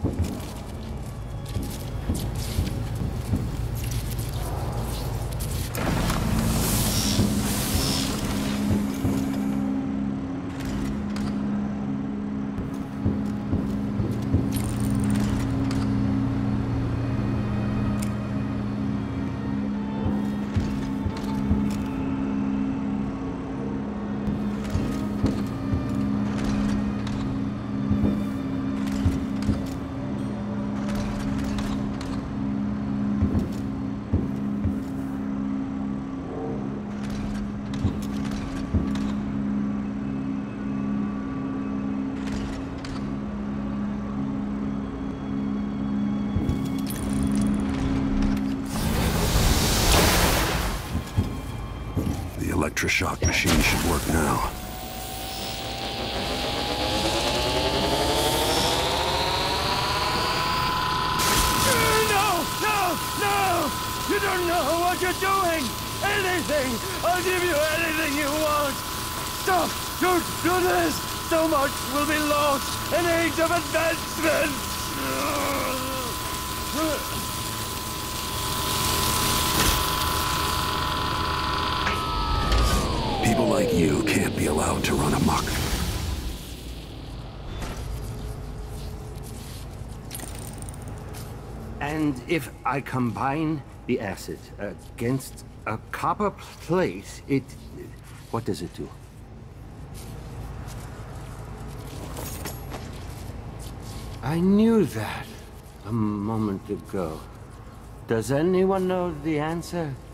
Electroshock machine should work now. No! No! No! You don't know what you're doing! Anything! I'll give you anything you want! Stop! Don't do this! So much will be lost! An age of advancement! People like you can't be allowed to run amok. And if I combine the acid against a copper plate, what does it do? I knew that a moment ago. Does anyone know the answer?